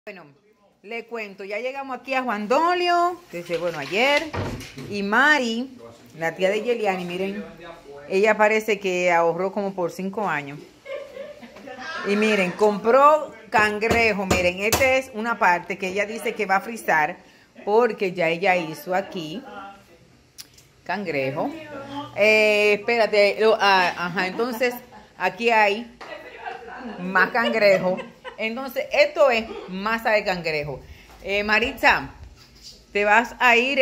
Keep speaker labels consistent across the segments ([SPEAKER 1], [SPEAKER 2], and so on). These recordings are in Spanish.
[SPEAKER 1] Bueno, le cuento, ya llegamos aquí a Juan Dolio, desde, bueno, ayer, y Mari, la tía de Yeliani, miren, ella parece que ahorró como por 5 años. Y miren, compró cangrejo, miren, esta es una parte que ella dice que va a frizar, porque ya ella hizo aquí cangrejo. Espérate, ajá, entonces aquí hay más cangrejo. Entonces, esto es masa de cangrejo. Maritza, te vas a ir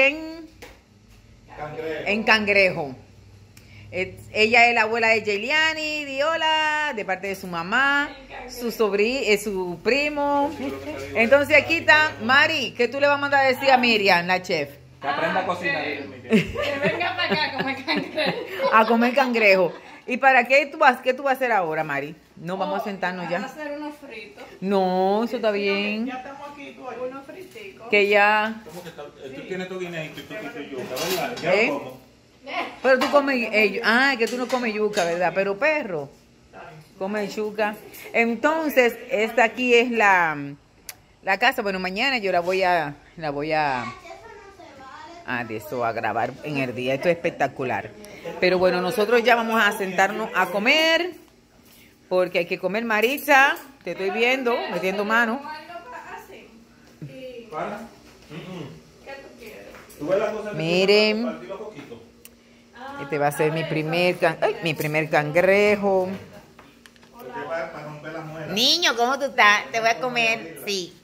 [SPEAKER 1] en cangrejo. Ella es la abuela de Yeliani, Diola, de parte de su mamá, su su primo. Entonces aquí está Mari, ¿qué tú le vas a mandar a decir a Miriam, la chef?
[SPEAKER 2] Que aprenda a cocinar.
[SPEAKER 3] Que venga para acá a comer cangrejo.
[SPEAKER 1] A comer cangrejo. ¿Y para qué tú vas a hacer ahora, Mari? No, vamos a sentarnos ya.
[SPEAKER 3] Vamos a hacer unos fritos.
[SPEAKER 1] No, eso está bien.
[SPEAKER 2] Ya estamos aquí, tú ahí.
[SPEAKER 3] Unos friticos.
[SPEAKER 1] Que ya...
[SPEAKER 2] ¿Cómo que está? Tú tienes tu guineito y tú yuca, ¿verdad? Ya
[SPEAKER 1] ¿Eh?
[SPEAKER 2] lo como.
[SPEAKER 1] Pero tú comes... que tú no comes yuca, ¿verdad? Pero perro, come yuca. Entonces, esta aquí es la casa. Bueno, mañana yo la voy a grabar en el día. Esto es espectacular. Pero bueno, nosotros ya vamos a sentarnos a comer. Porque hay que comer, Maritza. Te estoy viendo, metiendo mano.
[SPEAKER 2] ¿Para?
[SPEAKER 3] ¿Qué tú quieres?
[SPEAKER 2] ¿Tú ves la cosa que
[SPEAKER 1] Miren.
[SPEAKER 2] partirlo a poquito?
[SPEAKER 1] Este va a ser mi primer cangrejo.
[SPEAKER 2] Porque para romper las muelas.
[SPEAKER 1] Niño, ¿cómo tú estás? Te voy a comer. Sí.